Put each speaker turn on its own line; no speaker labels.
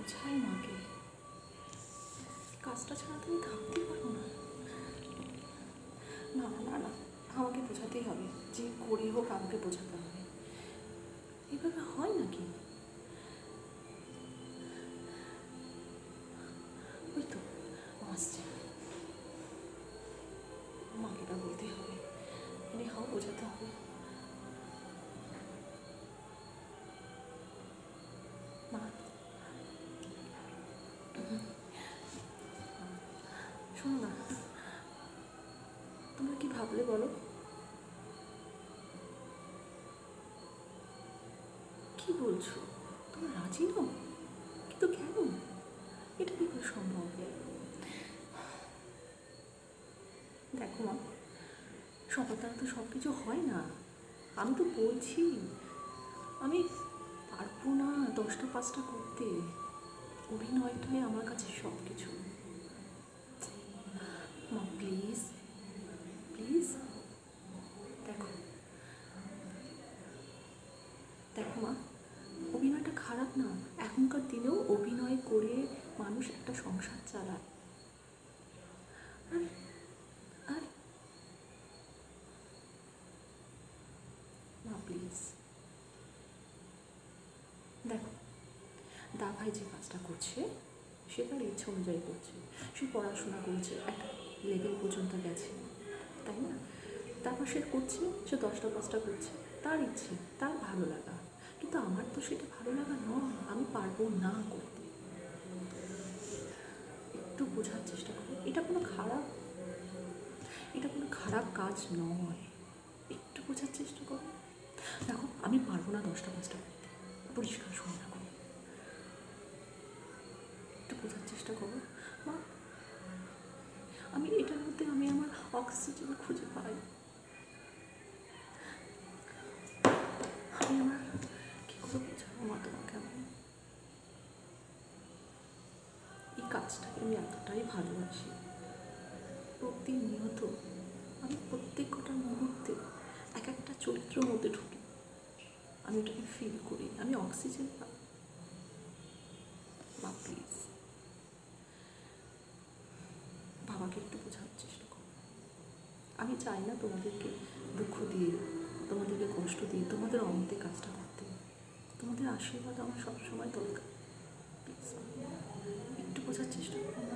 বোঝাই মাকে, কাজটা ছাড়া তুমি থাকতেই পারো না। না না না না, আমাকে বোঝাতেই হবে, যে করে হোক আমাকে বোঝাতে হবে। এভাবে হয় নাকি? ওই তো আসছে, মাকে এটা বলতেই হবে, এনে হাও বোঝাতে হবে। মা, শোনো না, তোমরা কি ভাবলে বলো? কি বলছো? তোমরা রাজি নও? কিন্তু কেন? এটা কি করে সম্ভব? দেখো মা, সবার দ্বারা তো সব কিছু হয় না। আমি তো বলছি, আমি পারবো না 10টা 5টা করতে। অভিনয়টাই আমার কাছে সব কিছু। মা প্লিজ, প্লিজ, দেখো দেখো মা, অভিনয়টা খারাপ না। এখনকার দিনেও অভিনয় করে মানুষ একটা সংসার চালায়। আর আর মা প্লিজ, দেখো, দা ভাই যে কাজটা করছে সে তার ইচ্ছা অনুযায়ী করছে। সে পড়াশোনা করছে, একটা লেভেল পর্যন্ত গেছে, তাই না? তারপর সে করছে, সে 10টা 5টা করছে, তার ইচ্ছে, তার ভালো লাগা। কিন্তু আমার তো সেটা ভালো লাগা নয়, আমি পারবো না করতে। একটু বোঝার চেষ্টা করো, এটা কোনো খারাপ কাজ নয়। একটু বোঝার চেষ্টা করো। দেখো, আমি পারবো না 10টা 5টা করতে, পরিষ্কার শুনে রাখো। একটু বোঝার চেষ্টা করো মা। আমি এটার মধ্যে আমি আমার অক্সিজেন খুঁজে পাই। আমি আমার কী করে বোঝাবো মা তোমাকে? আমি এই কাজটাকে আমি এতটাই ভালোবাসি, প্রতিনিয়ত আমি প্রত্যেক কটা মুহূর্তে এক একটা চরিত্রের মধ্যে ঢুকি, আমি ওটাকে ফিল করি, আমি অক্সিজেন পাই। মা প্লিজ, বাবাকে একটু বোঝানোর চেষ্টা করো। আমি চাই না তোমাদেরকে দুঃখ দিয়ে, তোমাদেরকে কষ্ট দিয়ে, তোমাদের অমতে কাজটা করতে। তোমাদের আশীর্বাদ আমার সবসময় দরকার। প্লিজ একটু বোঝার চেষ্টা করো।